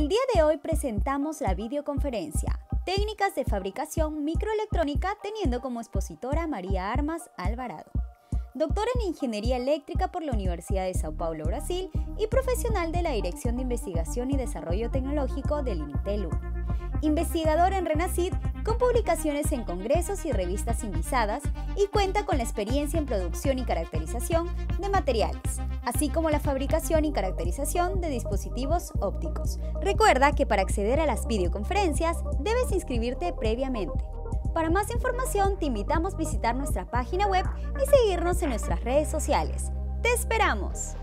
El día de hoy presentamos la videoconferencia Técnicas de fabricación microelectrónica, teniendo como expositora a María Armas Alvarado, doctora en Ingeniería Eléctrica por la Universidad de Sao Paulo, Brasil, y profesional de la Dirección de Investigación y Desarrollo Tecnológico del INITELU. Investigadora en RENACID, con publicaciones en congresos y revistas invisadas, y cuenta con la experiencia en producción y caracterización de materiales, así como la fabricación y caracterización de dispositivos ópticos. Recuerda que para acceder a las videoconferencias debes inscribirte previamente. Para más información te invitamos a visitar nuestra página web y seguirnos en nuestras redes sociales. ¡Te esperamos!